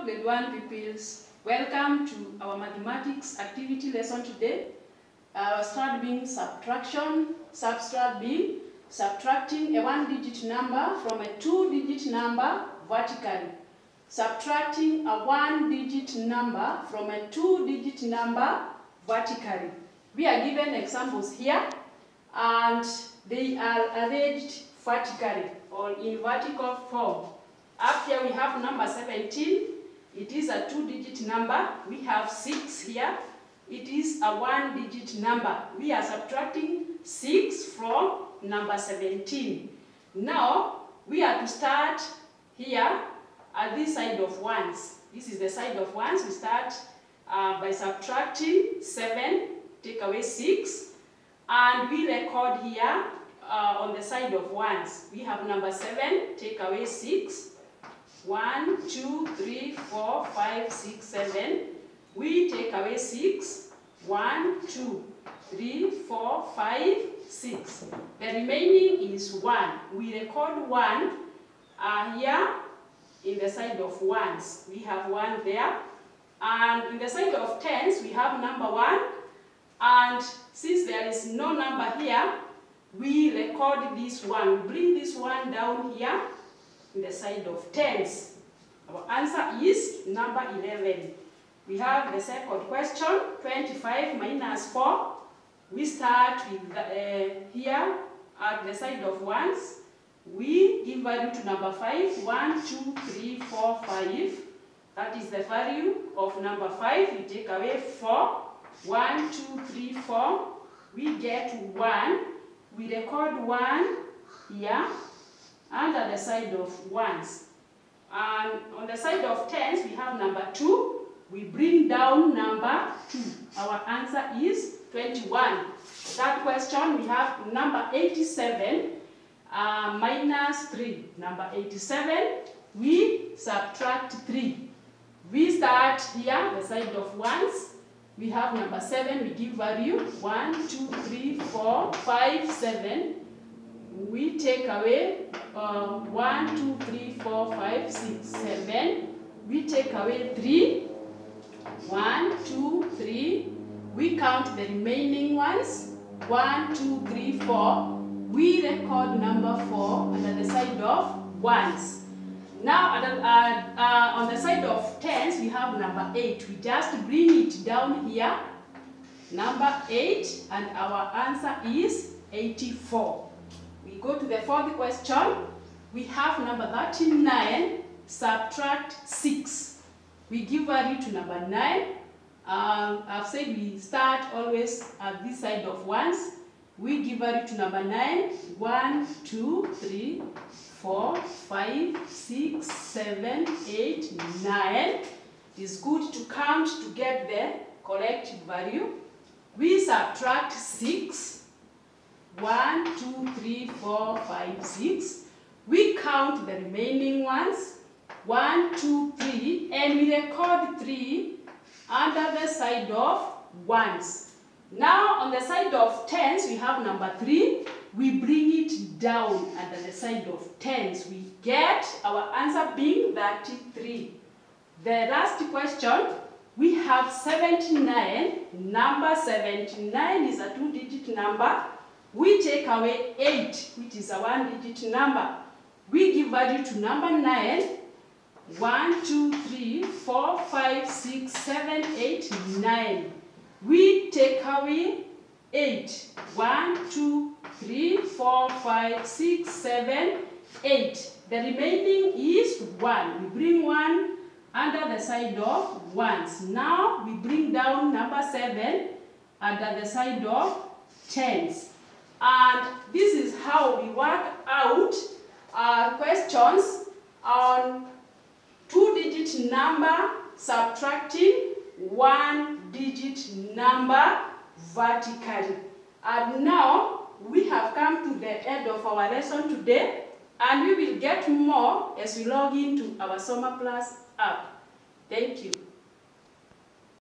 grade 1 pupils, welcome to our mathematics activity lesson today. Our start being subtraction, subtract being subtracting a one-digit number from a two-digit number vertically. Subtracting a one-digit number from a two-digit number vertically. We are given examples here and they are arranged vertically or in vertical form. Up here we have number 17. It is a two-digit number. We have 6 here. It is a one-digit number. We are subtracting 6 from number 17. Now we are to start here at this side of ones. This is the side of ones. We start by subtracting 7, take away 6, and we record here on the side of ones. We have number 7, take away 6. 1, 2, 3, 4, 5, 6, 7. We take away 6. 1, 2, 3, 4, 5, 6. The remaining is 1. We record 1 here in the side of ones. We have 1 there. And in the side of tens, we have number 1. And since there is no number here, we record this 1. We bring this 1 down here in the side of tens. Our answer is number 11. We have the second question, 25 minus 4. We start with here at the side of ones. We give value to number 5. 1, 2, 3, 4, 5. That is the value of number 5. We take away 4. 1, 2, 3, 4. We get 1. We record 1 here under the side of ones. And on the side of tens, we have number 2. We bring down number 2. Our answer is 21. That question, we have number 87 minus 3. Number 87, we subtract 3. We start here, the side of ones. We have number 7, we give value 1, 2, 3, 4, 5, 7. We take away 1, 2, 3, 4, 5, 6, 7. We take away 3. 1, 2, 3. We count the remaining ones. 1, 2, 3, 4. We record number 4 under the side of ones. Now on the side of tens, we have number 8. We just bring it down here. Number 8, and our answer is 84. We go to the fourth question. We have number 39, subtract 6. We give value to number 9. I've said we start always at this side of ones. We give value to number 9. 1, 2, 3, 4, 5, 6, 7, 8, 9. It's good to count to get the correct value. We subtract 6. 1, 2, 3, 4, 5, 6. We count the remaining ones. 1, 2, 3, and we record 3 under the side of ones. Now on the side of tens, we have number 3. We bring it down under the side of tens. We get our answer being 33. The last question, we have 79. Number 79 is a two-digit number. We take away 8, which is a one-digit number. We give value to number 9. 1, 2, 3, 4, 5, 6, 7, 8, 9. We take away 8. 1, 2, 3, 4, 5, 6, 7, 8. The remaining is 1. We bring 1 under the side of ones. Now we bring down number 7 under the side of tens. And this is how we work out questions on two-digit number subtracting one-digit number vertically. And now we have come to the end of our lesson today, and we will get more as we log into our Summer Plus app. Thank you.